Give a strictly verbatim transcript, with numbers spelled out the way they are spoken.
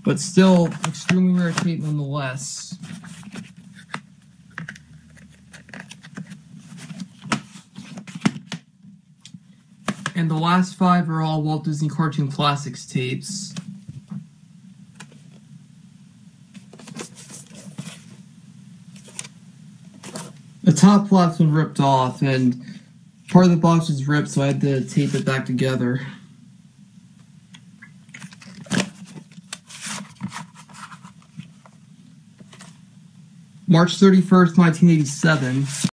but still extremely rare tape nonetheless. And the last five are all Walt Disney Cartoon Classics tapes. The top flap's been ripped off, and part of the box was ripped, so I had to tape it back together. March thirty-first, nineteen eighty-seven.